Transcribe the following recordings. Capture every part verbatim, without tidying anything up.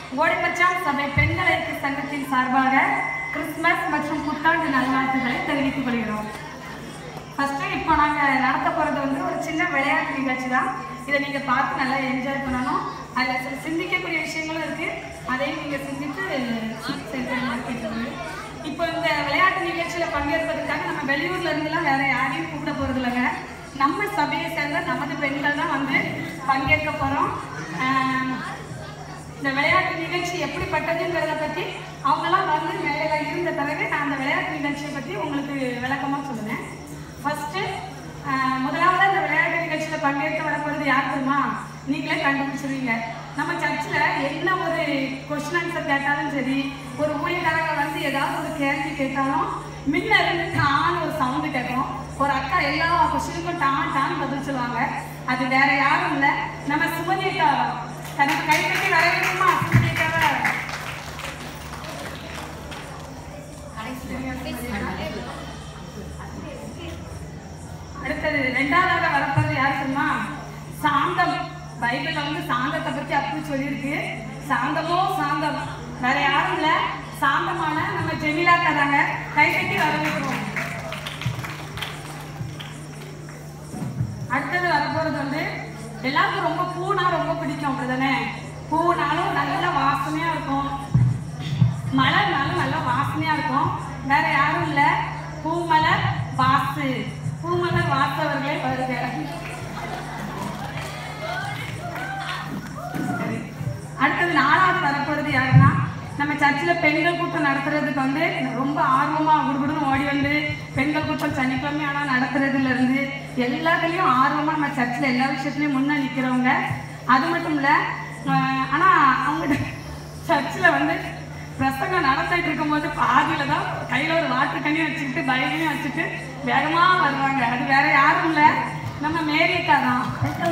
ஓடிமச்சான் சபை பெண்கள் ஐக்கிய சங்கத்தின் சார்பாக கிறிஸ்துமஸ் மற்றும் புத்தாண்டு நல்வாழ்த்துக்களை தெரிவித்துக் கொள்கிறோம். ஃபர்ஸ்ட் இப்போ நாங்கள் நடத்த போகிறது வந்து ஒரு சின்ன விளையாட்டு நிகழ்ச்சி தான். இதை நீங்கள் பார்த்து நல்லா என்ஜாய் பண்ணணும். அதில் சில சிந்திக்கக்கூடிய விஷயங்களும் இருக்குது, அதையும் நீங்கள் சிந்தித்து கேட்கணும். இப்போ இந்த விளையாட்டு நிகழ்ச்சியில் பங்கேற்பதற்காக நம்ம வெளியூர்ல இருந்துலாம் வேற யாரையும் கூப்பிட போகிறது இல்லைங்க. நம்ம சபையை சேர்ந்த நமது பெண்கள் தான் வந்து பங்கேற்க போகிறோம். இந்த விளையாட்டு நிகழ்ச்சி எப்படிப்பட்டதுங்கிறத பற்றி அவங்கெல்லாம் வந்து மேலே இருந்த பிறகு நான் அந்த விளையாட்டு நிகழ்ச்சியை பற்றி உங்களுக்கு விளக்கமாக சொல்லுவேன். ஃபர்ஸ்ட்டு முதலாவது இந்த விளையாட்டு நிகழ்ச்சியில் பங்கேற்க வரப்போகிறது யார் தெரியுமா? நீங்களே கண்டுபிடிச்சிருவீங்க. நம்ம சர்ச்சில் என்ன ஒரு கொஸ்டின் ஆன்சர் கேட்டாலும் சரி, ஒரு ஊழியக்காரங்க வந்து ஏதாவது ஒரு கேள்வி கேட்டாலும் முன்ன இருந்து டான்னு ஒரு சவுண்டு கேட்கும். ஒரு அக்கா எல்லா கொஸ்டினுக்கும் டான் டான் பதில் சொல்லுவாங்க. அது வேற யாரும் இல்லை, நம்ம சுமதியக்கா. தனக்கு கை கட்டி வரவேற்குமா சுமதியக்காவை? அடுத்தது ரெண்டாவதாக வரப்போறது யாரு தெரியுமா? சாந்தம். பைபிள்ல வந்து சாந்தத்தை பத்தி அப்படி சொல்லியிருக்கு. சாந்தமோ சாந்தம், வேற யாரும் இல்ல, சாந்தமான நம்ம ஜெமிலா கதாங்க. கை கட்டி வரவேற்கிறோம். அடுத்தது வரப்போறது வந்து எல்லாருக்கும் ரொம்ப பூனா ரொம்ப பிடிக்கும், அப்படிதானே? பூனாலும் நல்ல வாசனையா இருக்கும், மலர்னாலும் நல்ல வாசனையா இருக்கும். வேற யாரும் இல்ல, பூமலர் வாசு. பூமலர் வாசவர்களே வருக. அடுத்தது நாலாவது வரப்போறது யாருன்னா, நம்ம சர்ச்சில் பெண்கள் கூட்டம் நடத்துறதுக்கு வந்து ரொம்ப ஆர்வமா குடுகுடுன்னு ஓடி வந்து பெண்கள் கூட்டம் சனிக்கிழமை ஆனால் நடத்துறதுல இருந்து எல்லாத்துலேயும் ஆர்வமா நம்ம சர்ச்சில் எல்லா விஷயத்துலையும் முன்னே நிற்கிறவங்க. அது மட்டும் இல்லை, ஆனால் அவங்க சர்ச்சில் வந்து பிரசங்கம் நடத்திட்டு இருக்கும்போது பாதியில தான் கையில் ஒரு வாட்டர் கண்ணியும் வச்சுக்கிட்டு பைபிளையும் வச்சுட்டு வேகமாக வருவாங்க. அது வேற யாரும் இல்லை, நம்ம மேரியக்கா தான்.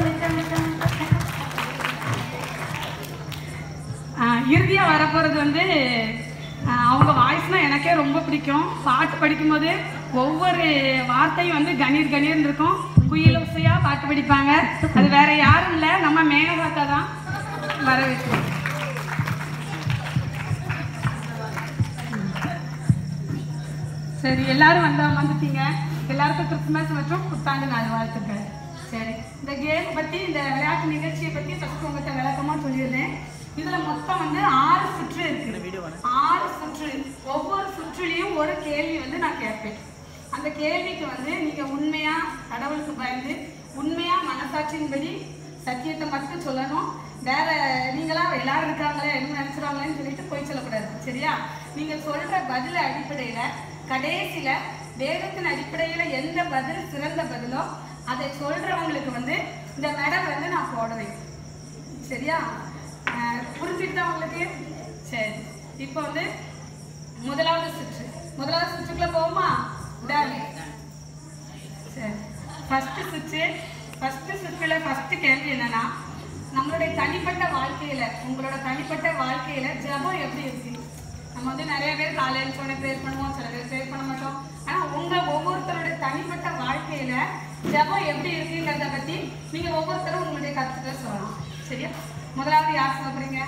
இறுதியாக வரப்போகிறது வந்து அவங்க வாய்ஸ்னால் எனக்கே ரொம்ப பிடிக்கும். பாட்டு படிக்கும்போது ஒவ்வொரு வார்த்தையும் வந்து கணீர் கணீர்னு இருக்கும். குயிலோசையாக பாட்டு படிப்பாங்க. அது வேற யாரும் இல்லை, நம்ம மேனகாக்கா தான். வரவேற்கிறோம். சரி, எல்லாரும் வந்த வந்துட்டீங்க. எல்லாருக்கும் கிறிஸ்துமஸ் மற்றும் புத்தாண்டு நாள் வாழ்த்துக்கள். சரி, இந்த கேம் பற்றி, இந்த விளையாட்டு நிகழ்ச்சியை பற்றி ஃபஸ்ட்டு உங்கள்கிட்ட விளக்கமாக சொல்லியிருந்தேன். இதுல மொத்தம் வந்து ஆறு சுற்று இருக்கு. ஆறு சுற்று, ஒவ்வொரு சுற்றுலையும் ஒரு கேள்வி வந்து நான் கேட்பேன். அந்த கேள்விக்கு வந்து நீங்க உண்மையா கடவுளுக்கு பயந்து உண்மையா மனசாட்சியின்படி சத்தியத்தை மட்டும் சொல்லணும். வேற நீங்களா எல்லாரும் இருக்காங்களே என்ன நினைச்சிருவாங்களேன்னு சொல்லிட்டு போய் சொல்லக்கூடாது, சரியா? நீங்க சொல்ற பதில அடிப்படையில கடைசியில வேதத்தின் அடிப்படையில எந்த பதில் சிறந்த பதிலோ அதை சொல்றவங்களுக்கு வந்து இந்த மெடல் வந்து நான் போடுவேன், சரியா? புரிஞ்சுக்கிட்டா உங்களுக்கு? சரி, இப்போ வந்து முதலாவது சுற்று. முதலாவது சுற்றுக்குள்ள போவோமா? சரி, ஃபர்ஸ்ட் சுற்று. ஃபர்ஸ்ட் சுற்றுல ஃபர்ஸ்ட் கேள்வி என்னன்னா, நம்மளுடைய தனிப்பட்ட வாழ்க்கையில, உங்களோட தனிப்பட்ட வாழ்க்கையில ஜெபம் எப்படி இருக்கு? நம்ம வந்து நிறைய பேர் காலையில் சொன்ன ப்ரேயர் பண்ணுவோம், சில பேர் ப்ரேயர் பண்ண மாட்டோம். ஆனா உங்க ஒவ்வொருத்தருடைய தனிப்பட்ட வாழ்க்கையில ஜெபம் எப்படி இருக்குங்கிறத பத்தி நீங்க ஒவ்வொருத்தரும் உங்களுடைய கருத்துக்களை சொல்லலாம், சரியா? முதலாவது யார் சொல்ல போறீங்க?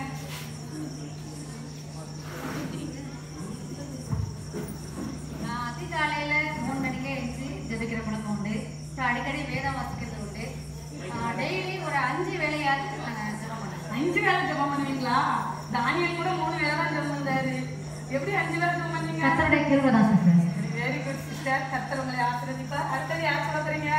நான் அதிகாலையில மூணு மணிக்கே எழுந்து ஜெபிக்கிற பழக்கம் உண்டு. அடிக்கடி வேதம் வாசிக்கிறது உண்டு. டெய்லி ஒரு அஞ்சு வேலையாவது நான் ஜெபம் பண்ணுவேன். அஞ்சு வேலை ஜெபம் பண்ணுவீங்களா? தானியல் கூட மூணு வேலை தான் ஜெபம் பண்ணாரு. எப்படி அஞ்சு வேலை ஜெபம் பண்ணீங்க? கர்த்தருடைய கிருபை தான் சிஸ்டர். Very good sister. கர்த்தர் உங்களை ஆசீர்வதிப்பார். அடுத்தது யார் சொல்ல போறீங்க?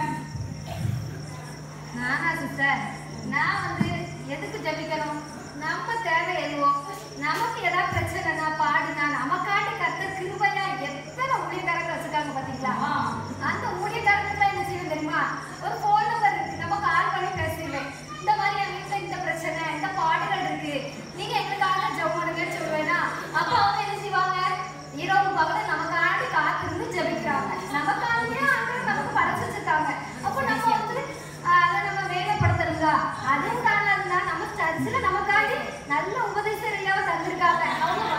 நானா சிஸ்டர்? நான் வந்து எதுக்கு ஜெபிக்கணும்? நம்ம தேவை எதுவோ, நமக்கு ஏதாவது பிரச்சனைனா பாடுனா நமக்காண்டி கர்த்தர் கிருபையா எத்தனை ஊழியக்காரங்க வச்சிருக்காங்க பாத்தீங்களா? அந்த ஊழியக்காரங்களுக்கு என்ன செய்யும் தெரியுமா? ஒரு போன் நம்பர் இருக்கு, நம்ம கால் பண்ணி பேசிடுவேன். இந்த மாதிரி என் வீட்டுல இந்த பிரச்சனை, இந்த பாடுகள் இருக்கு, நீங்க எங்களுக்காக ஜெபம் பண்ணுங்கன்னு சொல்லுவேன்னா, அப்ப அவங்க என்ன செய்வாங்க? இரவு பகல நமக்காண்டி காத்திருந்து ஜெபிக்கிறாங்க. நமக்காண்டியே ஆண்டு நமக்கு படைச்சு வச்சிருக்காங்க. அப்போ நம்ம வந்து அதை நம்ம வேலைப்படுத்துறதா? அதுவும் காரணம் நம்ம சர்ச்சில் நமக்காண்டி நல்ல உபதேசம் தந்திருக்காங்க. அவங்க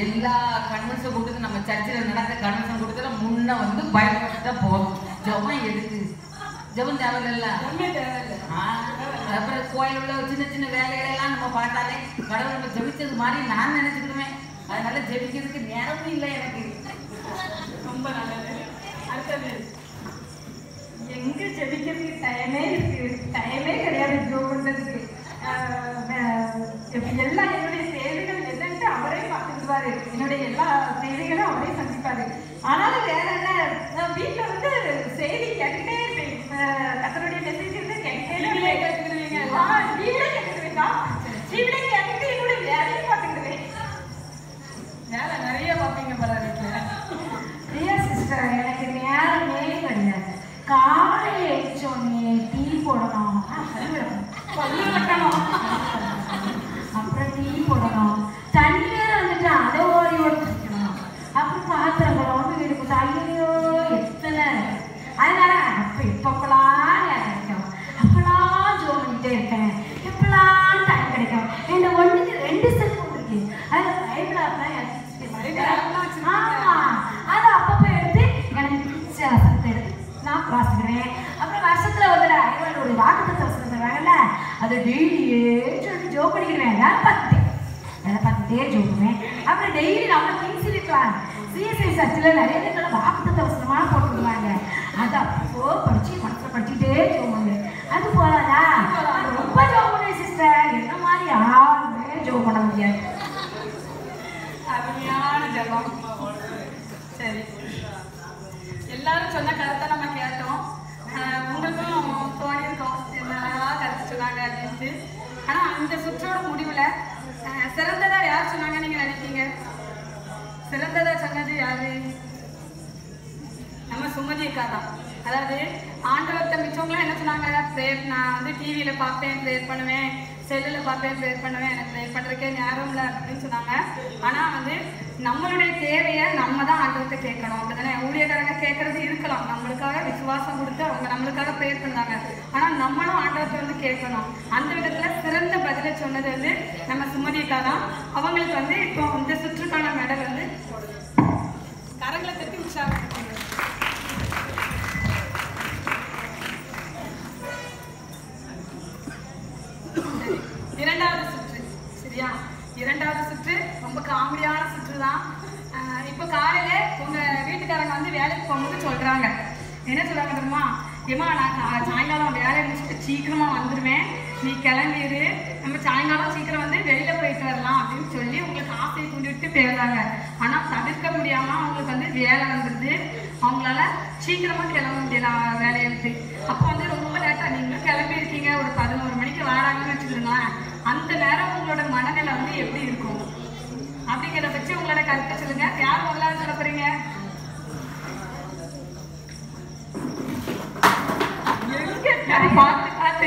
எல்லா கன்வென்ஷன் கூட்டத்தில் நம்ம சர்ச்சில் நடந்த கன்வென்ஷன் கூட்டத்தில் முன்ன வந்து பயன்படுத்தா போதும். ஜபம் எதுக்கு? ஜபம் தேவையில்ல. அப்புறம் கோயில் உள்ள சின்ன சின்ன வேலைகளெல்லாம் நம்ம பார்த்தாலே கடவுள் நம்ம ஜபிச்சது மாதிரி நான் நினைச்சுக்கிடுவேன். அதனால ஜபிக்கிறதுக்கு நேரமும் இல்லை எனக்கு. ரொம்ப நல்லது. அடுத்தது எங்க ஜபிக்கிறதுக்கு டைமே இருக்கு, டைமே கிடையாது ஜோம் பண்றதுக்கு. எல்லா என்னுடைய தேவைகள் என்னன்ட்டு அவரே பார்த்துக்குவாரு. என்னுடைய எல்லா தேவைகளும் அவரே சந்திப்பாரு. ஆனாலும் வேற என்ன, நான் வீட்டுல வந்து செய்தி கேட்டுட்டே இருப்பேன். கத்தருடைய மெசேஜ் வந்து கேட்டுட்டே கேட்டுக்கிடுவீங்க. டிவிலே கேட்டுக்கிடுவீங்களா? டிவிலே கேட்டுட்டு என்னுடைய வேலையை பார்த்துக்கிடுவேன். வேலை நிறைய பார்ப்பீங்க போல வீட்டுல. பிரியா சிஸ்டர், எனக்கு நேரமே கிடையாது. காலையில் எழுச்சோடனே டீ போடணும், பல்லு வைக்கணும், அப்புறம் டீ போடணும், தண்ணி வேற வந்துட்டு அதை ஓடி ஓடி குடிக்கணும், அப்புறம் பாத்திரங்களை வந்து வீடு கொடுத்து ஐயோ எத்தனை. அதனால அப்ப எப்பப்பெல்லாம் கிடைக்கும், அப்பெல்லாம் ஜோ பண்ணிட்டே இருக்கேன், எப்பெல்லாம் டைம் கிடைக்கும். இந்த ஒன்றுக்கு ரெண்டு செல்ஃபோன் இருக்கு, அதில் பைபிள் ஆப்லாம் ஆமா, அதை அப்பப்போ எடுத்து எனக்கு பிடிச்ச வசனத்தை எடுத்து நான் வாசிக்கிறேன். அப்புறம் வருஷத்துல ஒரு ஐவனுடைய வாக்குத்தத்தை வசனம் சொல்றாங்கல்ல, அதை டெய்லியே சொல்லி ஜோ பண்ணிக்கிறேன். வேலை பார்த்துட்டேன் வேலை பார்த்துட்டே ஜோ பண்ணுவேன். அப்புறம் டெய்லி நம்ம திங்ஸ் இருக்கலாம். சிஎஸ்ஐ சர்ச்சில் நிறைய பேர் வாக்குத்தத்தை வசனமாக போட்டுருவாங்க. அதை அப்போ படிச்சு மனசில் படிச்சுட்டே ஜோ பண்ணுவேன். அது போதாதா, ரொம்ப ஜோ பண்ணுவேன் சிஸ்டர். என்ன மாதிரி யாருமே ஜோ பண்ண முடியாது. அருமையான ஜபம். சரி, எல்லாரும் சொன்ன கருத்தை நம்ம கேட்டோம். உங்களுக்கும் தோணியிருக்கோம் என்னெல்லாம் கருத்து சொன்னாங்க அப்படின்ட்டு. ஆனால் அந்த சுற்றோட முடிவில் சிறந்ததா யார் சொன்னாங்க நீங்க நினைப்பீங்க? சிறந்ததா சொன்னது யாரு? நம்ம சுமதி அக்கா தான். அதாவது ஆண்டவர்கிட்ட மிச்சவங்களாம் என்ன சொன்னாங்க, ப்ரேயர் நான் வந்து டிவியில் பார்ப்பேன், ப்ரேயர் பண்ணுவேன், செல்லில் பார்ப்பேன், ப்ரேயர் பண்ணுவேன், எனக்கு ப்ரேயர் பண்ணுறதுக்கே நேரம் இல்லை அப்படின்னு சொன்னாங்க. ஆனால் வந்து நம்மளுடைய தேவையை நம்ம தான் ஆண்டவர்கிட்ட கேட்கணும். அப்படிதானே? ஊழியக்காரங்க கேட்கறது இருக்கலாம், நம்மளுக்காக விசுவாசம் கொடுத்து அவங்க நம்மளுக்காக ப்ரேயர் பண்ணுவாங்க. ஆனால் நம்மளும் ஆண்டவர்கிட்ட வந்து கேட்கணும். அந்த விதத்தில் சிறந்த பதிலை சொன்னது வந்து நம்ம சுமதி அக்கா தான். அவங்களுக்கு வந்து இப்போ இந்த சுற்றுக்கான மெடல் வந்து கரங்களை தட்டி உற்சாகப்படுத்துங்க. இரண்டாவது சுற்று, சரியா? இரண்டாவது சுற்று ரொம்ப காமெடியான சுற்று தான். இப்போ காலையில உங்க வீட்டுக்காரங்க வந்து வேலைக்கு போகும்போது சொல்றாங்க, என்ன சொல்றாங்க தெரியுமா? ஏமா நான் சாயங்காலம் வேலையை முடிச்சுட்டு சீக்கிரமா வந்துடுவேன், நீ கிளம்பிடு, நம்ம சாயங்காலம் சீக்கிரம் வந்து வெளியில போயிட்டு வரலாம் அப்படின்னு சொல்லி உங்களுக்கு ஆசையை தூண்டிவிட்டு போயிடுறாங்க. ஆனா தவிர்க்க முடியாம அவங்களுக்கு வந்து வேலை வந்துடுது, அவங்களால சீக்கிரமா கிளம்ப முடியல வேலையை விட்டு. அப்போ வந்து ரொம்ப லேட்டா நீங்களும் கிளம்பி இருக்கீங்க, ஒரு பதினோரு மணிக்கு வராங்கன்னு வச்சுக்கோங்களேன். அந்த நேரம் உங்களோட மனநிலை வந்து எப்படி இருக்கும் அப்படிங்கிறத வச்சு உங்களோட கருத்தை சொல்லுங்க. யார் முதலாவது சொல்ல போறீங்க? எங்க பார்த்து பார்த்து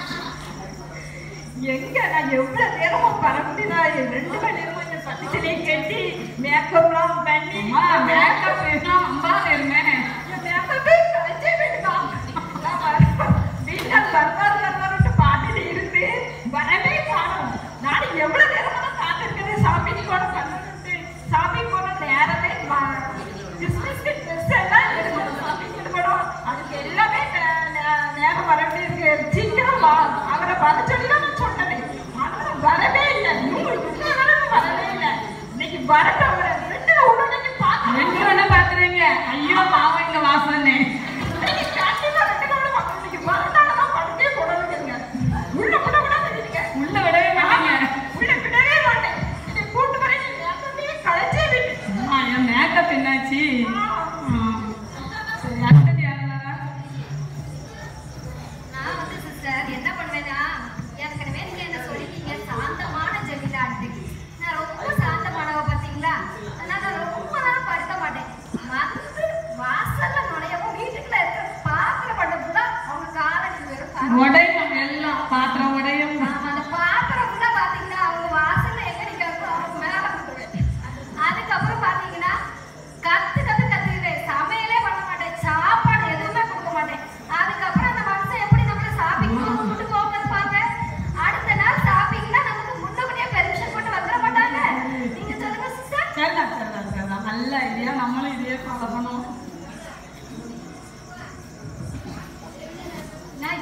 எங்க நான் எவ்வளவு நேரமா பரப்பினா ரெண்டு மணி நேரமா இந்த பத்திலே கட்டி மேக்கப்லாம் பண்ணி மேக்கப் அம்பா இருந்தேன். மேக்கப்பே கழிச்சே வேண்டாம். வீட்டில் பரவாயில்ல பரவாயில்ல பாட்டிட்டு இருந்து வரவே காணும். நான் எவ்வளவு நேரமா காத்திருக்கிறேன் ஷாப்பிங் போட பண்ணிட்டு. ஷாப்பிங் போன நேரமே கிறிஸ்மஸ்க்கு ட்ரெஸ் எல்லாம் எடுக்கணும், ஷாப்பிங் எடுக்கணும், அதுக்கு எல்லாமே நேரம் வர வேண்டியிருக்கு. சீக்கிரம் அவரை வர சொல்லி தான் நான் சொன்னேன். ஆனால் வரவே இல்லை, வரவே இல்லை. இன்னைக்கு வரட்டும், ரெண்டு உடனே பார்த்து ரெண்டு உடனே பார்த்துருங்க. ஐயோ பாவம்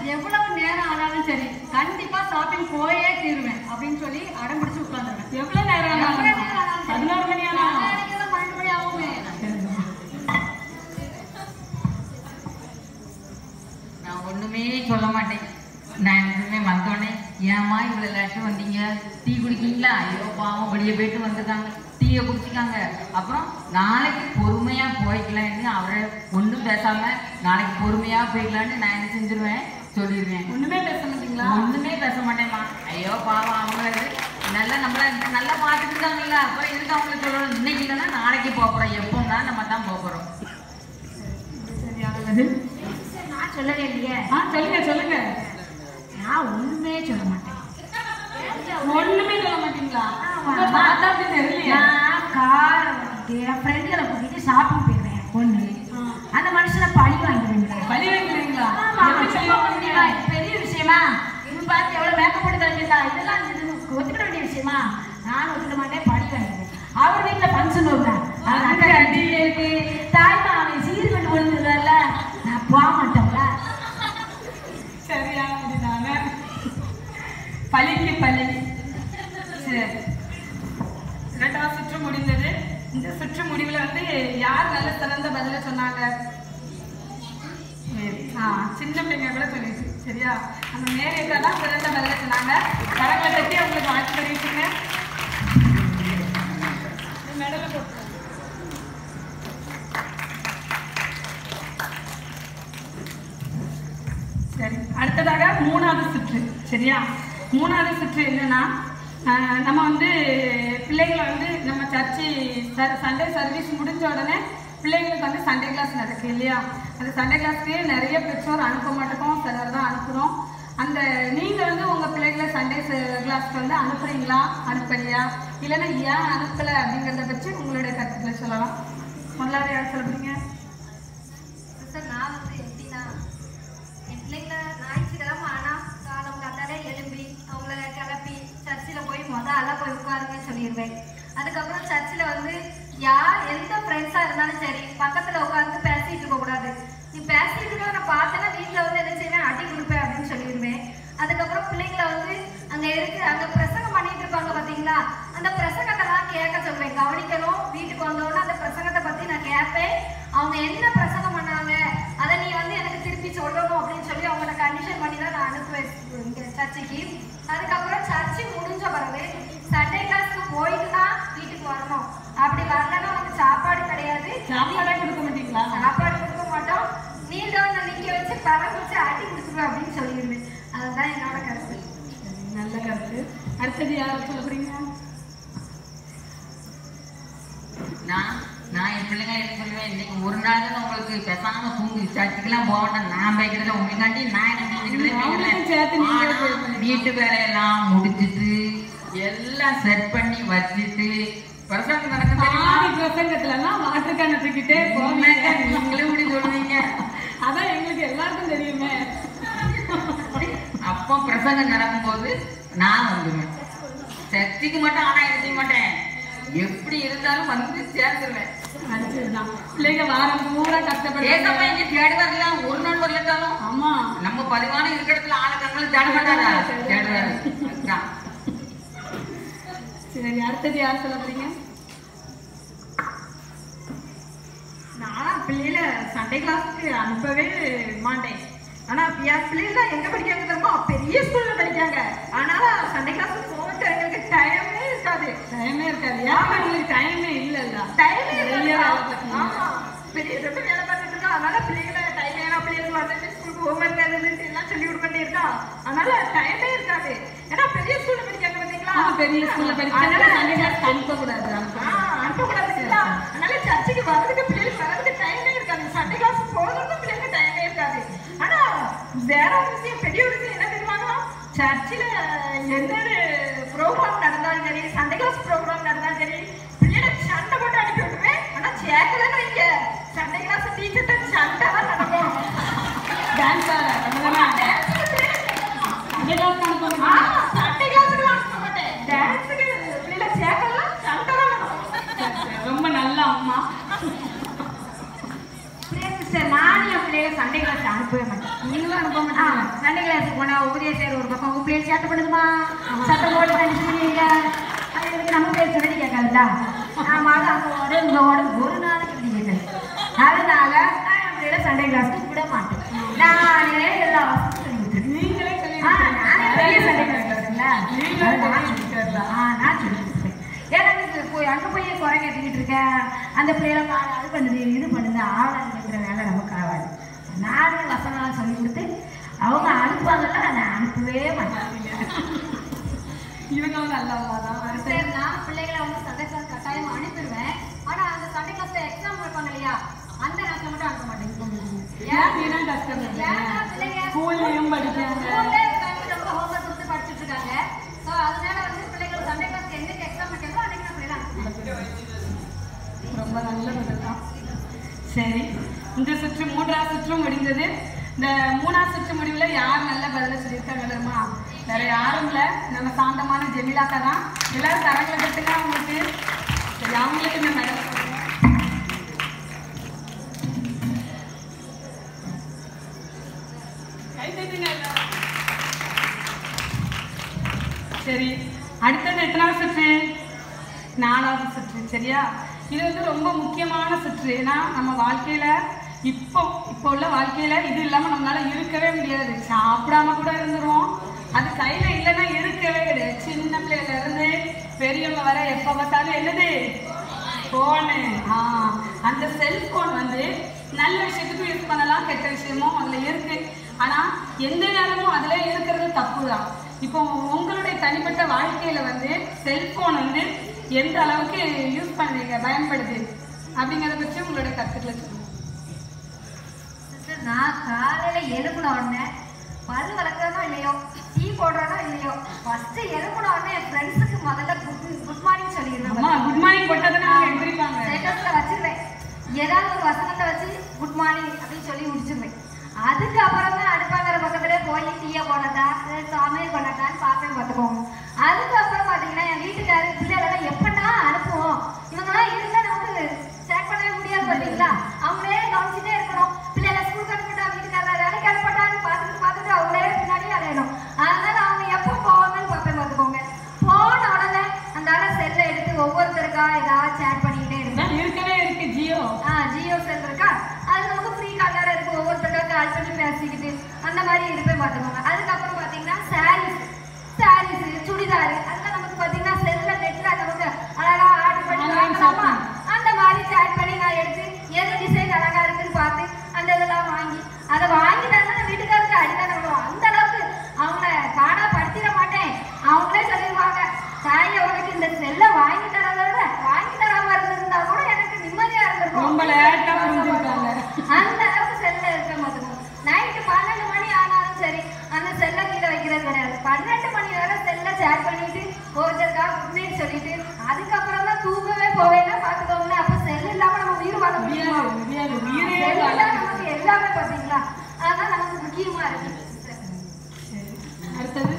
எவ்வளவு நேரம் ஆனாலும் சரி கண்டிப்பா ஷாப்பிங் போயே தீருவேன் அப்படின்னு சொல்லி அடம் பிடிச்சு உட்காந்துருவேன். எவ்வளவு நேரம் ஆனாலும் பதினோரு மணி ஆனாலும் பன்னெண்டு மணி ஆகுமே. நான் ஒண்ணுமே சொல்ல மாட்டேன். நான் எதுவுமே வந்தோடனே ஏமா இவ்வளவு லேட்டு வந்தீங்க, டீ குடிக்கீங்களா, ஐயோ பாவம் வெளியே போயிட்டு வந்துருக்காங்க, டீயை குடிச்சிக்காங்க, அப்புறம் நாளைக்கு பொறுமையா போய்க்கலான்னு அவரை ஒன்றும் பேசாம நாளைக்கு பொறுமையா போய்க்கலான்னு நான் என்ன செஞ்சிருவேன் சொல்லிடுவேன். ஒண்ணுமே பேச மாட்டீங்களா? ஒண்ணுமே பேச மாட்டேம்மா. ஐயோ பாவம் அவங்களது நல்லா நம்மள நல்லா பார்த்துட்டு இருக்காங்கல்ல, அப்புறம் இருக்கு அவங்களுக்கு சொல்லணும். இன்னைக்கு இல்லைன்னா நாளைக்கு போகிறோம், எப்போன்னா நம்ம தான் போகிறோம். சரியானது. நான் சொல்லவே இல்லையே. ஆ சொல்லுங்க சொல்லுங்க. நான் ஒண்ணுமே சொல்ல மாட்டேன். ஒண்ணுமே சொல்ல மாட்டீங்களா? பார்த்தா அப்படி தெரியலையா? நான் கார் என் ஃப்ரெண்டுகளை கூட்டிட்டு ஷாப்பிங் போயிடுவேன் பொண்ணு. அந்த மனுஷனை பழி வாங்கிடுவீங்களா? பழி வைக்கிறீங்களா? எப்படி சொல்ல முடியுமா? பெரிய விஷயமா? இவன் பார்த்து எவ்வளவு மேக்கப் போட்டு தரீங்களா? இதெல்லாம் ஒத்துக்கிட வேண்டிய விஷயமா? நான் ஒத்துக்க மாட்டேன், பழி வாங்கிடுவேன். அவர் வீட்டுல ஃபங்க்ஷன் வருவேன், அவர் அக்கா கட்டிட்டு இருக்கு, தாய்மா அவன் சீர் கண்டு விழுந்துருவார்ல, நான் போக மாட்டோம்ல. சரியானது தானே. பழிக்கு பழி. சரி, இரண்டாவது சுற்று முடிந்தது. இந்த சுற்று முடிவுல வந்து யார் நல்ல சிறந்த பதில சொன்னாங்க? ஆ சின்ன பிள்ளைங்க கூட சொல்லிடுச்சு. சரியா? அந்த நேரேக்கா தான் சிறந்த பதில சொன்னாங்க. கரங்களை தட்டி அவங்களுக்கு வாழ்த்து தெரிவிச்சுங்க. மெடலை போட்டு சரி. அடுத்ததாக மூணாவது சுற்று. சரியா? மூணாவது சுற்று என்னன்னா, நம்ம வந்து பிள்ளைங்களை வந்து நம்ம சர்ச்சு சண்டே சர்வீஸ் முடிஞ்ச உடனே பிள்ளைங்களுக்கு வந்து சண்டே கிளாஸ் நடக்கு இல்லையா? அந்த சண்டே கிளாஸ்க்கு நிறைய பெற்றோர் அனுப்ப மாட்டோம், சிலர் தான் அனுப்புகிறோம். அந்த நீங்கள் வந்து உங்கள் பிள்ளைகளை சண்டே கிளாஸ்க்கு வந்து அனுப்புறீங்களா, அனுப்பலையா, இல்லைன்னா ஏன் அனுப்பலை அப்படிங்கிறத பற்றி உங்களுடைய கருத்துக்களை சொல்லலாம். முதலாவது யார் சொல்ல போறீங்க? சார், நான் வந்து எப்படின்னா என் பிள்ளைங்களை ஞாயிற்றுக்கிழமை ஆனால் காலம் காத்தாலே எழும்பி அவங்கள கிளப்பி சர்ச்சில் போய் மொதல் ஆளாக போய் உட்காருங்கன்னு சொல்லிடுவேன். அதுக்கப்புறம் சர்ச்சில் வந்து யார் எந்த ஃப்ரெண்ட்ஸாக இருந்தாலும் சரி பக்கத்தில் உட்காந்து பேசிட்டு இருக்கக்கூடாது. நீ பேசிட்டு இருக்க நான் பார்த்தேன்னா வீட்டில் வந்து என்ன செய்வேன், அடி கொடுப்பேன் அப்படின்னு சொல்லிடுவேன். அதுக்கப்புறம் பிள்ளைங்களை வந்து அங்கே இருக்கு அங்கே பிரசங்கம் பண்ணிட்டு இருப்பாங்க பார்த்தீங்களா, அந்த பிரசங்கத்தெல்லாம் கேட்க சொல்வேன், கவனிக்கணும். வீட்டுக்கு வந்தோடனே அந்த பிரசங்கத்தை பற்றி நான் கேட்பேன். அவங்க என்ன பிரசங்கம் பண்ணாங்க அதை நீ வந்து எனக்கு திருப்பி சொல்லணும் அப்படின்னு சொல்லி அவங்கள கண்டிஷன் பண்ணி தான் நான் அனுப்புவேன் இங்கே சர்ச்சுக்கு. அதுக்கப்புறம் சர்ச்சு முடிஞ்ச பிறகு சண்டே கிளாஸ்க்கு போயிட்டு தான் வீட்டுக்கு வரணும். அப்படி வரலன்னா உனக்கு சாப்பாடு கிடையாது. சாப்பாடே கொடுக்க மாட்டீங்களா? சாப்பாடு கொடுக்க மாட்டோம், நீண்டவனை நிற்க வச்சு பழம் வச்சு ஆட்டி கொடுத்துருவேன் அப்படின்னு சொல்லிடுவேன். அதுதான் என்னோட கருத்து. நல்ல கருத்து. அடுத்தது யாரும் சொல்ல போறீங்க? நான் நான் என் பிள்ளைங்க என்ன சொல்லுவேன், இன்னைக்கு ஒரு நாள் தான் உங்களுக்கு பேசாம தூங்கி சர்ச்சுக்கெல்லாம் போவேன். நான் பேக்கிறத உங்களுக்காண்டி நான் என்ன செஞ்சுக்கிறேன், வீட்டு வேலையெல்லாம் முடிச்சுட்டு எல்லாம் செட் பண்ணி வச்சுட்டு பிரசங்கம் நடக்க பிரசங்கத்துலலாம் வாட்டர் கேன தூக்கிட்டே போங்க. நீங்களும் இப்படி சொல்லுவீங்க, அதான் எங்களுக்கு எல்லாருக்கும் தெரியுமே. அப்போ பிரசங்கம் நடக்கும்போது நான் வந்துடுவேன். சர்ச்சுக்கு மட்டும் ஆனா என்ன செய்ய மாட்டேன், எப்படி இருந்தாலும் வந்து சேர்ந்துருவேன். அதுதான் பிள்ளைங்க வாரம் பூரா கஷ்டப்பட்டு இங்க தேடி வரல, ஒரு நாள் வரலட்டாலும் ஆமா நம்ம பதிவான இருக்கிற இடத்துல ஆளுக்கங்களும் தேட மாட்டாரா, தேடுவாரு. சரி, அடுத்தது யார் சொல்ல போறீங்க? நானா பிள்ளைல சண்டே கிளாஸுக்கு அனுப்பவே மாட்டேன். ஆனா என் பிள்ளைல எங்க படிக்காங்க தெரியுமா, பெரிய ஸ்கூல்ல படிக்காங்க. ஆனால சண்டே கிளாஸுக்கு போக எங்களுக்கு டைமே இருக்காது. டைமே இருக்காது. ஏன் உங்களுக்கு டைமே இல்லைல்ல? டைமே இல்லையா? ஆமா, பெரிய தொட்டு வேலை பார்த்துட்டு இருக்கோம். அதனால பிள்ளைகளை டைம் ஏன்னா பிள்ளைங்களுக்கு வந்துட்டு ஸ்கூலுக்கு ஹோம்ஒர்க் எழுதுன்னு எல்லாம் சொல்லி கொடுத்துட்டே இருக்கா. அதனால டைமே இருக்காது. ஏன்னா பெரிய ஸ்கூல்ல படிக்காங்க பார்த்தீங்களா, பெரிய ஸ்கூல்ல படிக்காங்க. சண்டே கிளாஸ் அனுப்பக்கூடாது, அனுப்பக்கூடாது. அதனால சர்ச்சுக்கு வர்றதுக்கு பிள்ளைகளுக்கு வர்றதுக்கு டைமே இருக்காது. சண்டே கிளாஸ் போகிறதுக்கும் பிள்ளைங்களுக்கு டைமே இருக்காது. ஆனா வேற ஒரு விஷயம், பெரிய ஒரு விஷயம் என்ன தெரியுமாங்களா, சர்ச்சில் எந்த ப்ரோக்ராம் நடந்தாலும் சரி, சண்டே கிளாஸ் ப்ரோக்ராம் நடந்தாலும் சரி, பிள்ளைகளுக்கு சண்டை போட்டு அனுப்பி விட்டுருவேன். ஆனா சேர்க்கலன்னு வைங்க, சண்டே கிளாஸ் டீச்சர்கிட்ட சண்டை தான் நடக்கும். டான்ஸ் ஆட சண்டே கிளாஸுக்கு அனுப்ப மாட்டேன், டான்ஸுக்கு பிள்ளைகளை சேர்க்கலாம், சண்டை தான் நடக்கும். ரொம்ப நல்ல அம்மா. நானும் பிள்ளைங்க சண்டே கிளாஸ் அனுப்பவே மாட்டேன். நீங்களும் அனுப்ப மாட்டீங்க? சண்டே கிளாஸ் போனா உதய சேர் ஒரு பக்கம் உங்க பிள்ளைங்க சேட்டை பண்ணுதுமா, சட்டம் போட்டு கண்டிச்சு பண்ணுவீங்க, அது எனக்கு நம்ம பேர் சொல்லி கேட்காதுல்ல. ஆமா, அது அங்க ஓட இங்க ஓட ஒரு நாளைக்கு இப்படி கேட்காது. அதனால நான் என் பிள்ளைல சண்டே கிளாஸ்க்கு விட மாட்டேன். நானே எல்லா வசதியும் சொல்லி கொடுத்துருக்கேன். நீங்களே சொல்லி நானே பெரிய சண்டே கிளாஸ் இருக்குல்ல, நீங்களே சொல்லி கொடுத்துருக்கா? நான் சொல்லி கொடுத்துருக்கேன். ஏன்னா போய் அங்கே போய் குறை கேட்டுக்கிட்டு இருக்கேன், அந்த பிள்ளைகளை அது பண்ணுது இது பண்ணுது ஆவணங்கிற வேலை நமக்கு ஆகாது. நானே வசனம்லாம் சொல்லி கொடுத்து அவங்க அனுப்புவாங்கல்ல, அதை அனுப்பவே மாட்டாங்க. இவங்களும் நல்லவங்க தான். சரி, நான் பிள்ளைகளை வந்து சண்டே கிளாஸ் கட்டாயம் அனுப்பிடுவேன். ஆனா அந்த சண்டே கிளாஸ்ல எக்ஸாம் வைப்பாங்க இல்லையா, அந்த நேரத்தில் மட்டும் அனுப்ப மாட்டேங்க. ஏன் வீணா கஷ்டம் ஸ்கூல்லையும் படிக்கிறாங்க, ஸ்கூல்ல இருக்காங்க, ரொம்ப ஹோம்ஒர்க் கொடுத்து படிச்சுட்டு இருக்காங்க. ஸோ அதனால வந்து பிள்ளைகள் சண்டே கிளாஸ் என்னைக்கு எக்ஸாம் வைக்கிறதோ அன்னைக்கு நான் பிள்ளைகளை அனுப்புவேன். ரொம்ப நல்ல பதில் தான். சரி, இந்த சுற்று மூன்றாவது சுற்றும் முடிந்தது. இந்த மூணாவது சுற்று முடிவில் யார் நல்ல பதில சொல்லியிருக்காங்க தெரியுமா? வேற யாரும் இல்லை, நம்ம சாந்தமான ஜெமிலாக்கா தான். எல்லாரும் கரங்களை கட்டுங்க அவங்களுக்கு. சரி, அவங்களுக்கு இந்த மெடல் சொல்லுங்க. கை தட்டுங்க எல்லாரும். சரி, அடுத்தது எத்தனாவது சுற்று? நாலாவது சுற்று. சரியா? இது வந்து ரொம்ப முக்கியமான சுற்று. ஏன்னா நம்ம வாழ்க்கையில இப்போ இப்போ உள்ள வாழ்க்கையில இது இல்லாம நம்மளால இருக்கவே முடியாது. சாப்பிடாம கூட இருந்துருவோம், அது கையில இல்லைன்னா இருக்கவே கிடையாது. சின்ன பிள்ளைல இருந்து பெரியவங்க வர எப்ப பார்த்தாலும் என்னது போனு. ஆஹ் அந்த செல்போன் வந்து நல்ல விஷயத்துக்கும் யூஸ் பண்ணலாம், கெட்ட விஷயமும் அதுல இருக்கு. ஆனா எந்த நேரமும் அதுல இருக்கிறது தப்பு தான். இப்போ உங்களுடைய தனிப்பட்ட வாழ்க்கையில வந்து செல்போன் வந்து எந்த அளவுக்கு யூஸ் பண்ணுறீங்க, பயன்படுது அப்படிங்கிறத பற்றி உங்களுடைய கருத்துக்களை சொல்லுங்க. நான் காலையில எழுப்புன உடனே பல் வளர்க்கறதோ இல்லையோ, டீ போடுறதோ இல்லையோ, ஃபர்ஸ்ட் எழுப்புன உடனே என் ஃப்ரெண்ட்ஸுக்கு முதல்ல குட் குட் மார்னிங் சொல்லிடுவேன். குட் மார்னிங் போட்டதுன்னா எழுந்திருப்பாங்க. ஸ்டேட்டஸ்ல வச்சிருவேன், ஏதாவது ஒரு வசனத்தை வச்சு குட் மார்னிங் அப்படின்னு சொல்லி முடிச்சிருவேன். அதுக்கப்புறம் தான் அடுப்பாங்கிற பக்கத்துல போய் டீயை போடட்டா சமையல் பண்ணட்டான்னு பார்ப்பேன், பார்த்துக்கோங்க. அதுக்கப்புறம் பார்த்தீங்கன்னா என் வீட்டுக்காரு பிள்ளைகளெல்லாம் எப்படா அனுப்புவோம், இவங்கெல்லாம் இருந்தா நமக்கு சேட் பண்ணவே முடியாது பார்த்தீங்களா, அவங்களே கவனிச்சுட்டே இருக்கணும். பிள்ளைகளை ஸ்கூலுக்கு அனுப்பிட்டா வீட்டுக்காரர் வேலைக்கு அனுப்பிட்டான்னு பார்த்துட்டு பார்த்துட்டு அவங்களே பின்னாடியே அலையணும். அதனால அவங்க எப்போ போவாங்கன்னு பார்ப்பேன், பார்த்துக்கோங்க. போன உடனே அந்த செல்லை எடுத்து ஒவ்வொருத்தருக்கா ஏதாவது சேட் பண்ணிக்கிட்டே இருப்பேன். இருக்கவே இருக்கு ஜியோ. ஆ ஜியோ செல் இருக்கா, அது நமக்கு ஃப்ரீ கால் இருக்கு, ஒவ்வொருத்தருக்கா கால் பண்ணி பேசிக்கிட்டு அந்த மாதிரி இருப்பேன், பார்த்துக்கோங்க. அதுக்கப்புறம் பார்த்தீங்கன்னா சாரீஸ் சாரீஸ் சுடிதாரு அதெல்லாம் நமக்கு பார்த்தீங்கன்னா செல்ல நெட்ல நமக்கு அழகா ஆர்டர் பண்ணி வாங்கலாமா, அந்த மாதிரி சேட் பண்ணி நான் எடுத்து எது டிசைன் அழகா இருக்குன்னு பார்த்து அந்த இதெல்லாம் வாங்கி அதை வாங்கி தான் வீட்டுக்காருக்கு அடித்தான விடுவோம். அந்த அளவுக்கு அவங்கள காணா படுத்திட மாட்டேன். அவங்களே சொல்லிடுவாங்க, தாயை உனக்கு இந்த செல்லை வாங்கி தரத விட வாங்கி தராம இருந்திருந்தா கூட எனக்கு நிம்மதியா இருந்திருக்கும். ரொம்ப லேட்டா புரிஞ்சுருக்காங்க. அந்த அளவுக்கு செல்ல இருக்க மாட்டோம். நைட்டு பன்னெண்டு மணி ஆனாலும் சரி அந்த செல்லை கீழே வைக்கிறது கிடையாது. பன்னெண்டு மணி வரை செல்லை ஷேர் பண்ணிட்டு ஒருத்தருக்கா குட் நைட் சொல்லிட்டு அதுக்கப்புறம் தான் தூங்கவே போவேன்னா பார்த்துக்கோங்களேன். அப்போ செல் இல்லாம நம்ம உயிர் வாழ முடியுமா? நமக்கு எல்லாமே பார்த்தீங்களா, அதான் நமக்கு முக்கியமா இருக்கு. அடுத்தது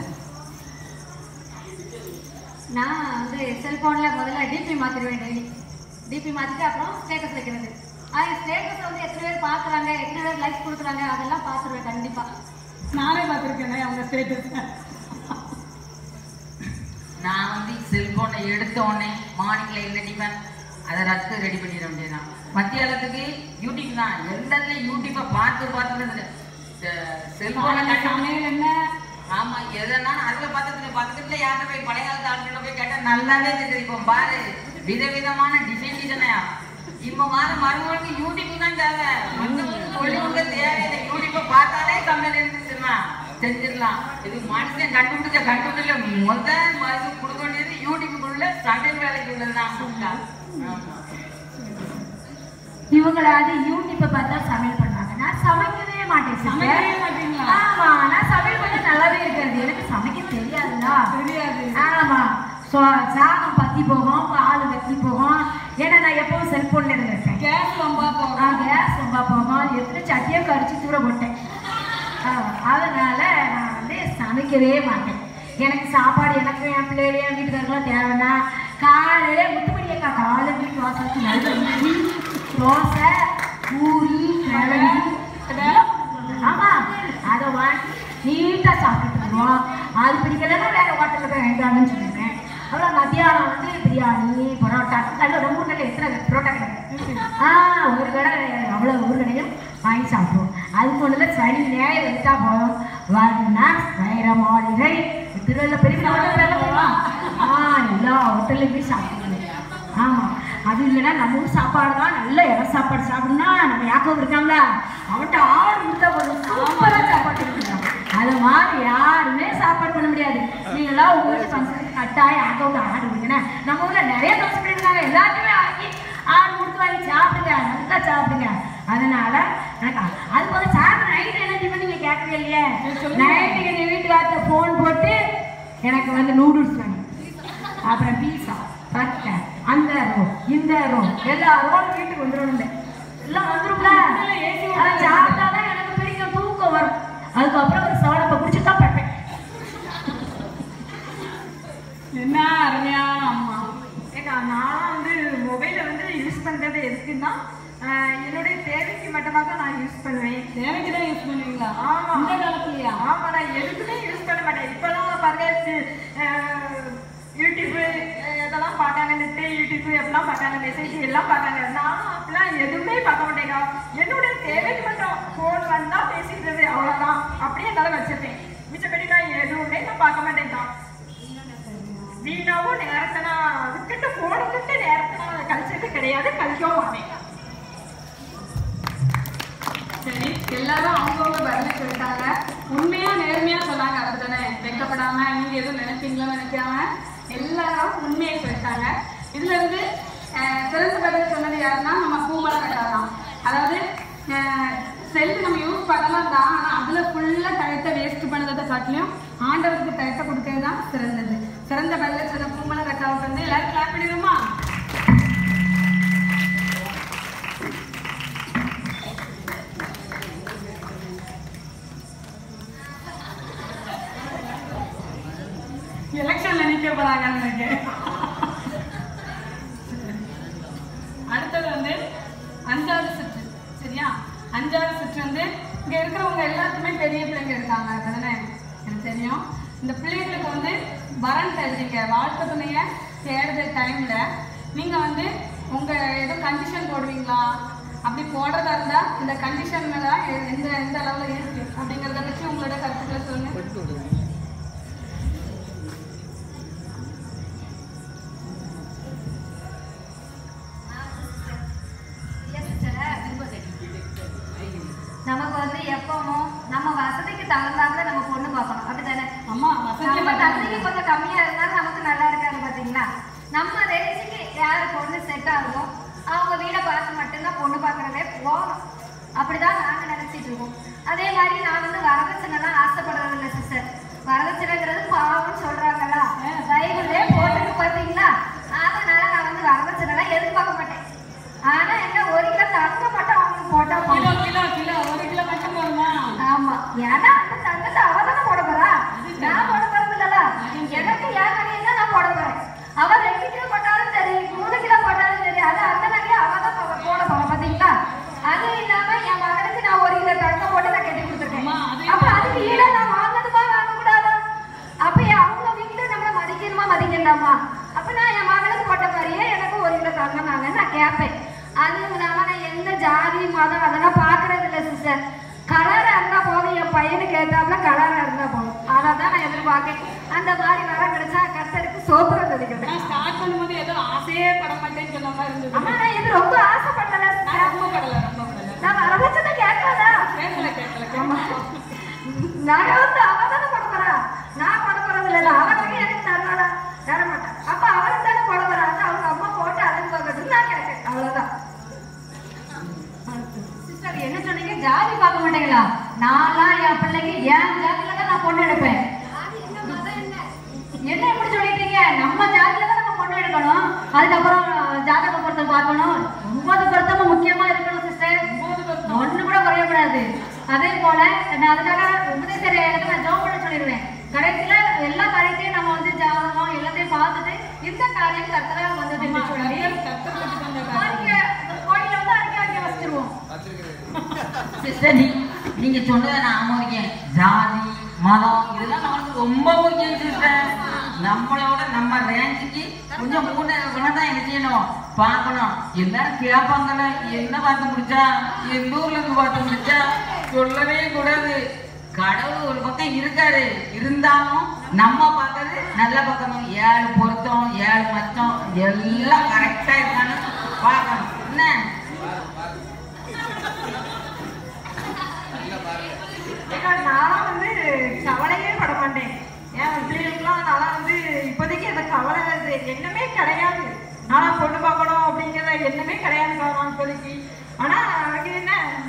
நான் வந்து செல்போன்ல முதல்ல டிபி மாத்திடுவேன். டெய்லி டிபி மாத்திட்டு அப்புறம் ஸ்டேட்டஸ் வைக்கிறது. அது ஸ்டேட்டஸ் வந்து எத்தனை பேர் பாக்குறாங்க, எத்தனை பேர் லைக் கொடுக்குறாங்க, அதெல்லாம் பார்த்துருவேன் கண்டிப்பா. நானே பார்த்துருக்கேன் அவங்க ஸ்டேட்டஸ். நான் வந்து செல்போனை எடுத்த உடனே மார்னிங்ல என்ன டிஃபன் அதை ரத்து ரெடி பண்ணிட வேண்டியதான். மத்தியானத்துக்கு யூடியூப் தான், எல்லாத்துலயும் யூடியூப்பை பார்த்து பார்த்துட்டு செல்போனை சமையல் என்ன, ஆமா எதனா அதுல பார்த்துட்டு பக்கத்துல யார்கிட்ட போய் பழைய காலத்து ஆட்கள போய் கேட்டா நல்லாவே தெரியுது. இப்போ பாரு விதவிதமான டிசைன் டிசைனையா இப்ப மாற மறுபடிக்கு யூடியூப் தான் தேவை. மற்றவங்களுக்கு சொல்லி கொடுக்க தேவையில்லை, யூடியூப்பை பார்த்தாலே சமையல் இருந்துச்சுன்னா செஞ்சிடலாம். இது மனுஷன் கண்டுபிடிச்ச கண்டுபிடிச்ச முதல் மருந்து கொடுக்க வேண்டியது யூடியூப்புக்குள்ள சமையல் வேலைக்கு உள்ளதுதான். இவங்களை அது யூடியூப்பை பார்த்தா சமையல் பண்ணாங்க, நான் சமைக்கவே மாட்டேன். சமைக்கவே மாட்டீங்களா? ஆமா, நான் சமையல் பண்ண நல்லாவே இருக்காது, எனக்கு சமைக்க தெரியாதுல்ல. தெரியாது. ஆமா, சாதம் பத்தி போகும், பால் வத்தி போகும். ஏன்னா நான் எப்பவும் செல்போன்ல இருந்திருக்கேன். கேஸ் ரொம்ப போகும், கேஸ் ரொம்ப போகும், எத்தனை சட்டியை கடிச்சு தூர போட்டேன். அதனால நான் வந்து சமைக்கவே மாட்டேன். எனக்கு சாப்பாடு எனக்கு என் பிள்ளைகளே என் வீட்டுக்காரெல்லாம் தேவைன்னா காலையில முத்துமணியக்கா காலையில் தோசைக்கு நல்ல இட்லி தோசை பூரி கிழங்கு பிடிக்கும். அது பிடிக்கலன்னா வேற ஹோட்டலில் போய் வாங்கிட்டாங்கன்னு சொல்லிடுவேன். அப்புறம் மத்தியானம் வந்து பிரியாணி பரோட்டா நல்ல ரொம்ப ஊர் கடையில் எத்தனை பரோட்டா கிடையாது. ஆ ஒரு கடை அவ்வளோ ஊர் கடையும் வாங்கி சாப்பிடுவோம். அதுக்கு ஒன்றுல சனி ஞாயிறு எடுத்தா போதும் வர்ணா வைர மாளிகை திருவள்ள பெரிய ஹோட்டல் போகலாம். ஆ எல்லா ஹோட்டல்லையும் போய் சாப்பிடுவோம். ஆமாம் அது இல்லைன்னா நம்ம ஊர் சாப்பாடு தான் நல்ல இட சாப்பாடு சாப்பிடுனா நம்ம யாக்கம் இருக்காங்களா அவன்கிட்ட ஆள் கொடுத்தா போதும் சூப்பராக சாப்பாடு கொடுக்குறான். அது மாதிரி யாருமே சாப்பாடு பண்ண முடியாது. நீங்களாம் உங்க ஊருக்கு ஃபங்க்ஷனுக்கு கட்டாயம் யாக்கம் ஆடு கொடுங்கன்னா நம்ம ஊரில் நிறைய தோசை பண்ணிருக்காங்க. எல்லாத்தையுமே வாங்கி ஆடு கொடுத்து வாங்கி சாப்பிடுங்க, நல்லா சாப்பிடுங்க. அதனால எனக்கு அது போல சாப்பிட நைட்டு என்ன டிஃபன் நீங்க கேட்கவே இல்லையே. நைட்டுக்கு எங்கள் வீட்டுக்கார்ட்ட ஃபோன் போட்டு எனக்கு வந்து நூடுல்ஸ் வேணும், அப்புறம் பீஸா பர்கர் அந்த ரோம் இந்த ரோம் எல்லா ரோம் வீட்டுக்கு வந்துடும் எல்லாம் வந்துரும்ல. அதை சாப்பிட்டாதான் எனக்கு பிடிக்கும், தூக்கம் வரும். அதுக்கப்புறம் ஒரு சவடப்பை குடிச்சுட்டு தான் படுப்பேன். என்ன அருமையான அம்மா. ஏக்கா நான் வந்து மொபைலை வந்து யூஸ் பண்ணுறது எதுக்குன்னா என்னுடைய தேவைக்கு மட்டுமா தான் நான் யூஸ் பண்ணுவேன். தேவைக்கு தான் யூஸ் பண்ணுவீங்களா? ஆமாம். இந்த காலத்துலையா? ஆமாம், நான் எதுக்குமே யூஸ் பண்ண மாட்டேன். இப்போலாம் பாருங்க யூடியூப்பு இதெல்லாம் பார்க்காங்க, நெட்டு யூடியூப்பு எப்படிலாம் பார்க்காங்க, மெசேஜ் எல்லாம் பார்க்காங்க. நானும் அப்படிலாம் எதுவுமே பார்க்க மாட்டேங்க. என்னுடைய தேவைக்கு மட்டும் ஃபோன் வந்தால் பேசிக்கிறது அவ்வளோதான். அப்படியே என்னால் வச்சிருப்பேன். மிச்சப்படி நான் எதுவுமே நான் பார்க்க மாட்டேங்க. வீணாவும் நேரத்தை நான் விட்டுட்டு ஃபோனை விட்டு நேரத்தை நான் கழிச்சது கிடையாது, கழிக்கவும் மாட்டேன். சரி, எல்லாரும் அவங்கவுங்க பதில சொல்லிட்டாங்க. உண்மையா நேர்மையா சொன்னாங்க. அப்படித்தானே? வெக்கப்படாம நீங்க எதுவும் நினைப்பீங்களோ நினைக்காம எல்லாரும் உண்மையை சொல்லிட்டாங்க. இதுல இருந்து சிறந்த பதில் சொன்னது யாருன்னா நம்ம பூமலை கட்டாதான். அதாவது செல்லு நம்ம யூஸ் பண்ணலாம் தான், ஆனா அதுல ஃபுல்லா டயத்தை வேஸ்ட் பண்ணதை காட்டிலையும் ஆண்டவருக்கு டயத்தை கொடுக்கறது தான் சிறந்தது. சிறந்த பதில சொன்ன பூமலை கட்டாவுக்கு வந்து எல்லாரும் கிளாப் பண்ணிடுமா? எலெக்ஷன்ல நிக்க போறாங்கன்னு நினைக்கிறேன். அடுத்தது வந்து அஞ்சாவது சுற்று. சரியா? அஞ்சாவது சுற்று வந்து இங்க இருக்கிறவங்க எல்லாத்துக்குமே பெரிய பிள்ளைங்க இருக்காங்க. அதுதானே எனக்கு தெரியும். இந்த பிள்ளைங்களுக்கு வந்து வரன் தெரிஞ்சுங்க. வாழ்க்கை துணைய தேடுற டைம்ல நீங்க வந்து உங்க ஏதோ கண்டிஷன் போடுவீங்களா? அப்படி போடுறதா இருந்தா இந்த கண்டிஷன்ல எந்த எந்த அளவுல இருக்கு அப்படிங்கிறத பற்றி உங்களோட கருத்துக்களை சொல்லுங்க. நமக்கு வந்து எப்பவும் நம்ம வசதிக்கு தகுந்தாப்புல நம்ம பொண்ணு பார்க்கணும். அப்படித்தானே? அம்மா நம்ம தகுதிக்கு கொஞ்சம் கம்மியா இருந்தாலும் நமக்கு நல்லா இருக்காது. பாத்தீங்களா? நம்ம ரேஞ்சுக்கு யாரு பொண்ணு செட் ஆகும் அவங்க வீடை பார்த்து மட்டும்தான் பொண்ணு பார்க்கறதே போகணும். அப்படிதான் நாங்க நினைச்சிட்டு இருக்கோம். அதே மாதிரி நான் வந்து வரதட்சணைலாம் ஆசைப்படுறது இல்லை சிஸ்டர். வரதட்சணைங்கிறது பாவம்னு சொல்றாங்களா, பைபிளே போட்டுட்டு பார்த்தீங்களா? அதனால நான் வந்து வரதட்சணைலாம் எதிர்பார்க்க மாட்டேன். ஆனா என்ன ஒரு கிலோ தங்க மட்டும் அவங்களுக்கு போட்டா கிலோ கிலோ கிலோ ஒரு கிலோ மட்டும் போடுமா? ஆமா, ஏன்னா அந்த தங்கத்தை அவ தானே போட போறா, நான் போட போறது இல்லல. எனக்கு ஏன் நகையை தான் நான் போட போறேன். அவ ரெண்டு கிலோ போட்டாலும் சரி, மூணு கிலோ போட்டாலும் சரி, அது அந்த நகையை அவ தான் போட போறா. பாத்தீங்களா? அது இல்லாம என் மகனுக்கு நான் ஒரு கிலோ தங்கம் போட்டு நான் கட்டி கொடுத்துருக்கேன். அப்ப அதுக்கு ஈட நான் வாங்கணுமா வாங்க கூடாதா? அப்ப அவங்க வீட்டுல நம்மள மதிக்கணுமா மதிக்கலாமா? அப்ப நான் என் மகனுக்கு போட்ட மாதிரியே எனக்கு ஒரு கிலோ தங்கம் நாங்க நான் கேட்பேன். அதுவும் இல்லாம நான் எந்த ஜாதி மதம் அதெல்லாம் பாக்குறது இல்லை சிஸ்டர். கலரா இருந்தா போதும், என் பையனுக்கு ஏத்தாப்புல கலரா இருந்தா போதும். அதான் நான் எதிர்பார்க்கேன். அந்த மாதிரி வர கிடைச்சா கர்த்தருக்கு சோத்திரம் தெரிவிக்கிறேன். நான் ஸ்டார்ட் பண்ணும்போது ஏதோ ஆசையே பட மாட்டேன்னு சொன்ன மாதிரி இருந்தது. ஆமா, நான் இது ரொம்ப ஆசைப்படல. நான் ரொம்ப படல ரொம்ப படல. நான் வரதட்சணை கேட்கறதா? கேட்கல கேட்கல கேட்கல. நான் வந்து அவ தானே போட போறா, நான் போட போறது இல்ல. அவனுக்கு எனக்கு தரமாடா தர மாட்டேன். அப்ப அவனுக்கு தானே போட போறாங்க. அவங்க அம்மா போட்டு அழகு பார்க்கறது நான் கேட்கேன். அவ்வளவுதான். சிஸ்டர் என்ன சொன்னீங்க? ஜாதி பார்க்க மாட்டீங்களா? நான்லாம் என் பிள்ளைக்கு என் ஜாதியில தான் நான் பொண்ணு எடுப்பேன். என்ன எப்படி சொல்லிட்டீங்க? நம்ம ஜாதியில தான் நம்ம பொண்ணு எடுக்கணும். அதுக்கப்புறம் ஜாதக பொருத்தம் பார்க்கணும். ஒன்பது பொருத்தமும் முக்கியமா இருக்கணும் சிஸ்டர். ஒண்ணு கூட குறையக்கூடாது. அதே போல நான் அதுக்காக உபதேசரை நான் ஜோம் பண்ண சொல்லிடுவேன். கடைசியில எல்லா காரியத்தையும் நம்ம வந்து ஜாதகம் எல்லாத்தையும் பார்த்துட்டு இந்த காரியம் கர்த்தரா வந்து கோயில வந்து அறிக்கை அறிக்கை வச்சிருவோம். சிஸ்டர் நீ நீங்க சொன்னதை நான் ஆமோதிக்கேன். ஜாதி மதம் இதெல்லாம் நமக்கு ரொம்ப முக்கியம் சிஸ்டர். நம்மளோட நம்ம ரேஞ்சுக்கு கொஞ்சம் மூணு குணம் தான் என்ன செய்யணும் பார்க்கணும். எல்லாரும் கேட்பாங்கல்ல, என்ன பார்த்து முடிச்சா, எந்த ஊர்ல இருந்து பார்த்து முடிச்சா, சொல்லவே கூடாது. கடவுள் ஒரு பக்கம் இருக்காரு, இருந்தாலும் நம்ம பார்க்கறது நல்ல பக்கணும். ஏழு பொருத்தம், ஏழு மச்சம் எல்லாம் கரெக்டா இருக்கான்னு பார்க்கணும். என்ன நானும் வந்து கவலையே பட மாட்டேன். என் பிள்ளைகளுக்குலாம் நானும் வந்து இப்போதைக்கு அந்த கவலை எண்ணமே கிடையாது. நானா பொண்ணு பார்க்கணும் அப்படிங்கிற எண்ணமே கிடையாது நான் இப்போதைக்கு. ஆனா அது என்ன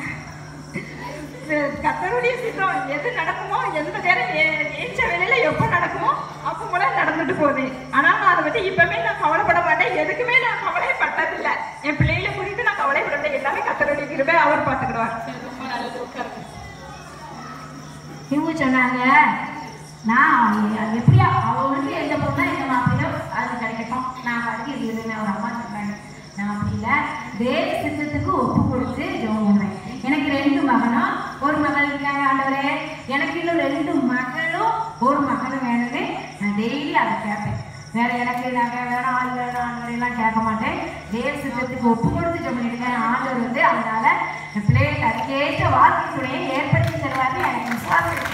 கத்தருடைய சித்தம் எது நடக்குமோ, எந்த நேரம் ஏச்ச வேலையில எப்போ நடக்குமோ அப்போ கூட நடந்துட்டு போகுது. ஆனா நான் அதை பத்தி இப்பவுமே நான் கவலைப்பட மாட்டேன். எதுக்குமே நான் கவலைப்பட்டதில்லை. என் பிள்ளைகளை குறித்து நான் கவலைப்பட எல்லாமே கத்தருடைய கிருபை அவர் பார்த்துக்கிடுவார். இவங்க சொன்னாங்க, நான் எப்படியா அவங்களுக்கு எந்த பொண்ணா எந்த மாப்பிளையோ அது கிடைக்கட்டும், நான் பாட்டுக்கு இருந்தேன். ஒரு அம்மா சொல்றாங்க, நான் அப்படி இல்லை, வேறு சித்தத்துக்கு ஒப்பு கொடுத்து ஜெபம் பண்ணுவேன். எனக்கு ரெண்டு மகனும் ஒரு மகள் இருக்காங்க ஆண்டவரே, எனக்கு இன்னும் ரெண்டு மகளும் ஒரு மகனும் வேணும்னு நான் டெய்லி அதை கேட்பேன். வேற எனக்கு நாங்கள் வேற ஆள் வேணும் ஆண்டவரெல்லாம் கேட்க மாட்டேன். வேறு சித்தத்துக்கு ஒப்பு கொடுத்து ஜெபம் பண்ணிருக்கேன். ஆண்டவர் வந்து அதனால என் பிள்ளைகளுக்கு அதுக்கேற்ற வாழ்க்கை துணையை ஏற்படுத்தி தருவாரு எனக்கு விசுவாசம்.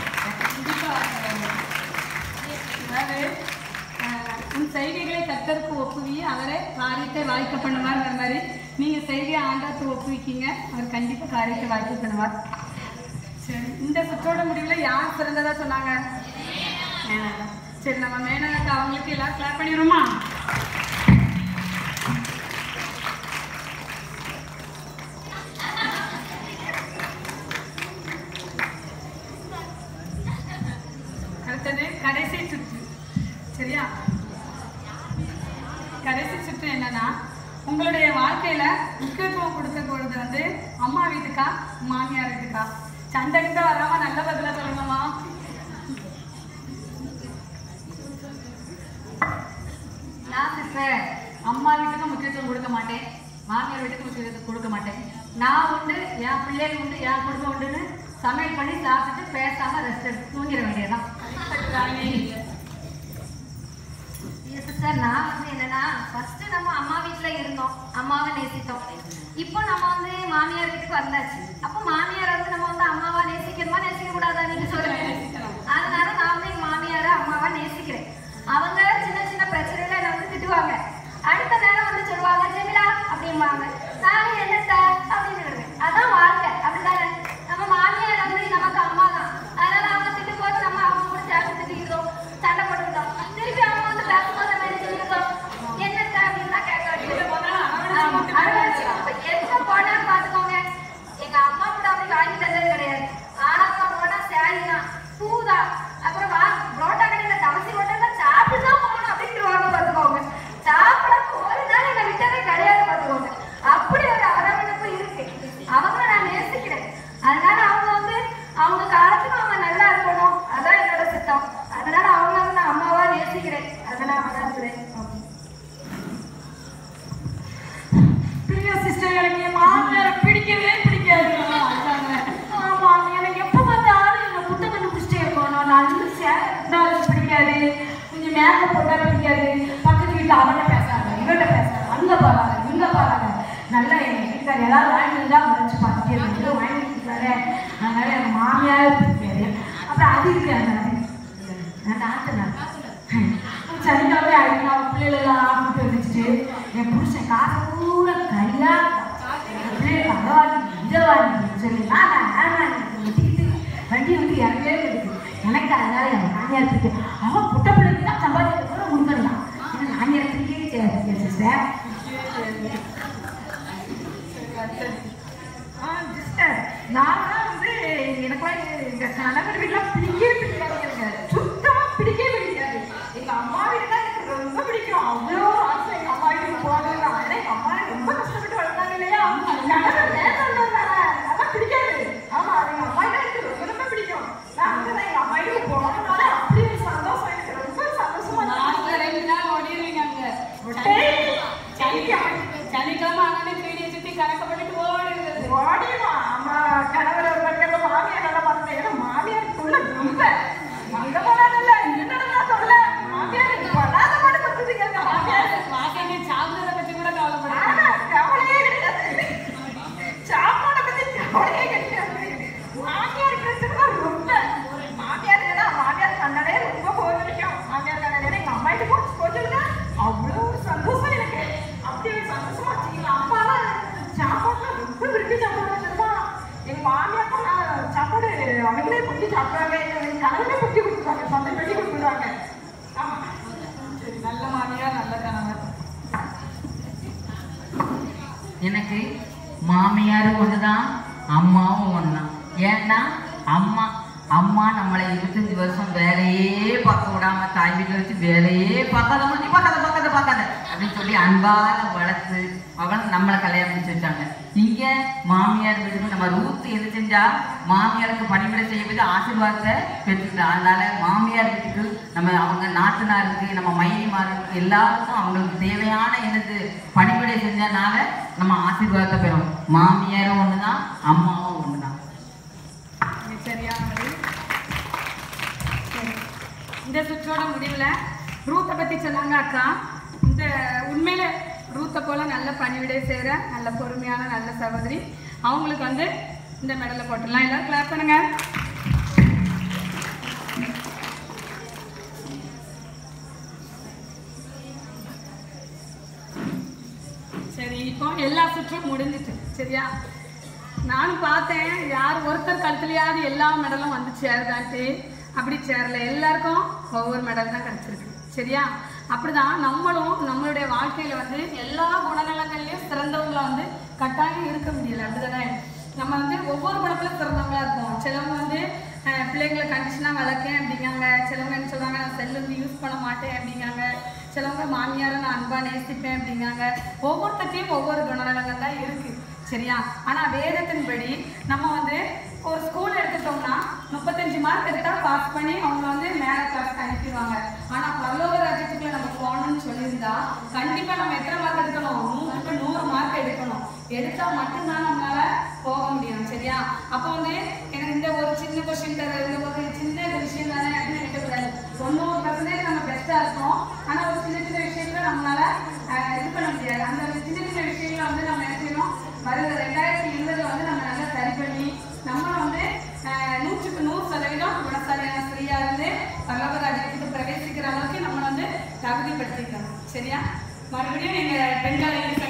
உன் செய்கைகளை கர்த்தருக்கு ஒப்புவி, அவரை காரியத்தை வாய்க்க பண்ணுவார்ங்கிற மாதிரி நீங்க செய்கையை ஆண்டாத்து ஒப்புவிக்கீங்க, அவர் கண்டிப்பா காரியத்தை வாய்க்க பண்ணுவார். சரி, இந்த சுற்றோட முடிவுல யார் சிறந்ததா சொன்னாங்க? மேனகா. சரி, நம்ம மேனகாக்கு அவங்களுக்கு எல்லாரும் கிளாப் பண்ணிடுவோமா? அடுத்தது கடைசி சுற்று. சரியா? கடைசி சுற்று என்னன்னா, உங்களுடைய வாழ்க்கையில முக்கியத்துவம் கொடுக்க போறது வந்து அம்மா வீட்டுக்கா மாமியார் வீட்டுக்கா? சண்டை கிட்ட வராம நல்ல பதில சொல்லணுமா? நான் சிஸ்டர் அம்மா வீட்டுக்கு முக்கியத்துவம் கொடுக்க மாட்டேன், மாமியார் வீட்டுக்கு முக்கியத்துவம் கொடுக்க மாட்டேன். நான் உண்டு, என் பிள்ளைகள் உண்டு, என் குடும்பம் உண்டுன்னு சமையல் பண்ணி சாப்பிட்டுட்டு பேசாம ரெஸ்ட் எடுத்து தூங்கிட வேண்டியதுதான். சிஸ்டர், நான் வந்து என்னன்னா, ஃபர்ஸ்ட் நம்ம அம்மா வீட்டுல இருந்தோம், அம்மாவை நேசித்தோம். இப்போ நம்ம வந்து மாமியார் வீட்டுக்கு வந்தாச்சு. அப்போ மாமியார் வந்து நம்ம வந்து அம்மாவா நேசிக்கணுமா நேசிக்க கூடாதா நீங்க சொல்லுங்க. அதனால நான் வந்து எங்க மாமியார அம்மாவா நேசிக்கிறேன். அவங்க சின்ன சின்ன பிரச்சனையில என்ன வந்து திட்டுவாங்க. அடுத்த நேரம் வந்து சொல்லுவாங்க, ஜெமிலா அப்படிம்பாங்க. நானும் என்னத்த அப்படின்னு விடுவேன். அதான் வாழ்க்கை, அப்படிதானே? நம்ம மாமியார் வந்து நமக்கு அம்மா தான். அதனால அவங்க திட்டும் போது நம்ம அவங்க கூட சேர்த்து திட்டிக்கிட்டோம், சண்டை போட்டுக்கிட்டோம். திருப்பி அவங்க வந்து பேசும்போது நம்ம என்ன செஞ்சுக்கிட்டோம், என்னத்த அப்படின்னு தான் கேட்க எங்க போனான்னு பாத்துக்கோங்க. எங்க அம்மா கூட அப்படி வாங்கி தந்தது கிடையாது. ஆனா போனா சேரிதான், பூதான், அப்புறம் வா புரோட்டா கடையில தவசி போட்டா சாப்பிட்டுதான் போகணும் அப்படின்னு வாங்க பாத்துக்கோங்க. சாப்பிட ஒரு நாள் என்னை விட்டதே கிடையாது பாத்துக்கோங்க. அப்படி ஒரு அரவணைப்பு இருக்கு. அவங்கள நான் நேசிக்கிறேன். அதனால அவங்க வந்து அவங்க காலத்துக்கு அவங்க நல்லா இருக்கணும், அதான் என்னோட சித்தம். அதனால அவங்க வந்து நான் அம்மாவா நேசிக்கிறேன். அதனால வளர்க்கிறேன். சிஸ்டர், எனக்கு என் மாமியாரை பிடிக்கவே பிடிக்காது. ஆமா, எனக்கு எப்ப பார்த்தாலும் எங்க புத்த கண்டுபிடிச்சிட்டே இருக்கணும். நல்ல சேலை இருந்தாலும் பிடிக்காது, கொஞ்சம் மேக்கப் போட்டாலும் பிடிக்காது. பக்கத்து வீட்டுல அவன்கிட்ட பேசாங்க, இவன்கிட்ட பேசாங்க, அங்க போறாங்க இங்க போறாங்க. நல்லா எங்க வீட்டுக்கார் ஏதாவது வாங்கிட்டு தான் வச்சு பார்த்துட்டே இருக்கு, வாங்கிட்டு இருக்காரு. அதனால என் மாமியார் பிடிக்காது. அப்புறம் அது இருக்காங்க சனிக்காவே அடிக்கா பிள்ளைகளெல்லாம் ஆப்பிட்டு வச்சுட்டு என் புருஷன் காசை பூரா கையா பிள்ளைகளுக்கு அதை வாங்கி இதை வாங்கி சொல்லி நான் வட்டிக்கிட்டு வண்டி விட்டு இறங்கவே இருக்குது எனக்கு. அதனால என் மாமியார் பிடிக்கும். அவன் புட்ட பிள்ளைக்கு தான் சம்பாதிக்க கூட முன்கலாம். எனக்கு மாமியார் பிடிக்கவே சிஸ்டர். சிஸ்டர், நான் வந்து எனக்கு எங்க கணவர் வீட்டுல பிடிக்கவே பிடிக்காது, சுத்தமா பிடிக்கவே பிடிக்காது. எங்க அம்மா வீட்டுல எனக்கு ரொம்ப பிடிக்கும். அவ்வளோ ஆசை எங்க அம்மா வீட்டுக்கு போகணும். ஆனா எங்க அம்மா ரொம்ப கஷ்டப்பட்டு வளர்த்தாங்க இல்லையா, கணவர் நல்லா பிடிக்காது. ஆமா, எங்க அம்மா எனக்கு ரொம்ப ரொம்ப பிடிக்கும். நான் வந்து எங்க அம்மா வீட்டுக்கு போகணும்னால அப்படி ஒரு சந்தோஷம், எனக்கு ரொம்ப சந்தோஷமா. நாலு ரெண்டு நாள் ஓடிடுவீங்க அங்க. சனிக்கிழமை அங்கே வீடியோ சுத்தி கணக்கு பண்ணிட்டு ஓடுறது ஓடிடுவான். அம்மா கணவர் ஒரு பக்கம், மாமியார் நல்லா பார்த்துட்டேன். ஏன்னா மாமியார் அவங்களே பொட்டி சாப்பிடுறாங்க, எங்க கணவனே பொட்டி கொடுத்துருவாங்க, சொந்த பெட்டி கொடுத்துருவாங்க. ஆமா சரி, நல்ல மாமியார் நல்ல கணவர். எனக்கு மாமியாரும் ஒண்ணுதான், அம்மாவும் ஒண்ணுதான். ஏன்னா அம்மா அம்மா நம்மளை இருபத்தஞ்சு வருஷம் வேலையே பார்க்க விடாம தாய் வீட்டில் வச்சு வேலையே பார்க்காத நீ பார்க்காத பார்க்காத பார்க்காத அப்படின்னு சொல்லி அன்பால வளர்த்து அவன் நம்மளை கல்யாணம் முடிச்சு வச்சாங்க. இங்க மாமியார் வீட்டுக்கு நம்ம ரூத்து எது செஞ்சா மாமியாருக்கு பணிவிடை செய்வது ஆசீர்வாதத்தை பெற்றுக்கிட்டா. அதனால மாமியார் வீட்டுக்கு நம்ம அவங்க நாட்டுனாருக்கு நம்ம மைனிமாருக்கு எல்லாருக்கும் அவங்களுக்கு தேவையான என்னது பணிவிடை செஞ்சனால நம்ம ஆசீர்வாதத்தை பெறும். மாமியாரும் ஒண்ணுதான், அம்மாவும் ஒண்ணுதான். சரியான இந்த சுற்றோட முடிவுல ரூத்தை பத்தி சொன்னாங்க அக்கா. இந்த உண்மையில ரூத்தை போல நல்ல பணிவிடை செய்யற நல்ல பொறுமையான நல்ல சகோதரி, அவங்களுக்கு வந்து இந்த மெடலை போட்டுடலாம். எல்லாரும் கிளாப் பண்ணுங்க. சரி, இப்போ எல்லா சுற்றும் முடிஞ்சிட்டு சரியா? நானும் பார்த்தேன் யார் ஒருத்தர் கழுத்துலையாவது எல்லா மெடலும் வந்து சேருதான்ட்டு. அப்படி சேரல, எல்லாருக்கும் ஒவ்வொரு மெடல் தான் கிடைச்சிருக்கு சரியா? அப்படிதான் நம்மளும் நம்மளுடைய வாழ்க்கையில வந்து எல்லா குணநலங்கள்லயும் சிறந்தவங்கள வந்து கட்டாயம் இருக்க முடியல. அப்படிதானே? நம்ம வந்து ஒவ்வொரு குணத்துல சிறந்தவங்களா இருப்போம். சிலவங்க வந்து பிள்ளைங்களை கண்டிஷனா வளர்க்கேன் அப்படிங்காங்க, சிலவங்க என்ன சொல்றாங்க நான் செல்லு வந்து யூஸ் பண்ண மாட்டேன் அப்படிங்காங்க, சிலவங்க மாமியாரை நான் அன்பா நேசிப்பேன் அப்படிங்காங்க. ஒவ்வொருத்தையும் ஒவ்வொரு குணநலங்கள் தான் இருக்கு சரியா? ஆனா வேதத்தின்படி நம்ம வந்து ஒரு ஸ்கூல் எடுத்துட்டோம்னா முப்பத்தஞ்சு மார்க் எடுத்தா பாஸ் பண்ணி அவங்க வந்து மேல கிளாஸ் அனுப்பிடுவாங்க. ஆனா பரலோக ராஜ்யத்துக்குள்ள நம்ம போகணும்னு சொல்லியிருந்தா கண்டிப்பா நம்ம எத்தனை மார்க் எடுக்கணும்? நூறுக்கு நூறு மார்க் எடுக்கணும். எடுத்தா மட்டும்தான் நம்மளால போக முடியும் சரியா? அப்போ வந்து எனக்கு இந்த ஒரு சின்ன கொஸ்டின் தர இந்த ஒரு சின்ன விஷயம் தானே அப்படின்னு நினைக்கக்கூடாது. தொண்ணூறு பர்சன்டேஜ் நம்ம பெஸ்டா இருக்கோம், ஆனா ஒரு சின்ன சின்ன விஷயத்துல நம்மளால இது பண்ண முடியாது. அந்த சின்ன சின்ன விஷயங்களை வந்து நம்ம என்ன செய்யணும்? வருகிற ரெண்டாயிரத்தி இருபதுல வந்து நம்ம நல்லா சரி பண்ணி நம்ம வந்து நூற்றுக்கு நூறு சதவீதம் குணசாலியான ஸ்திரீயா இருந்து பரலோக ராஜ்யத்துக்கு பிரவேசிக்கிற அளவுக்கு நம்ம வந்து தகுதிப்படுத்திக்கணும் சரியா? மறுபடியும் நீங்க பெண்களை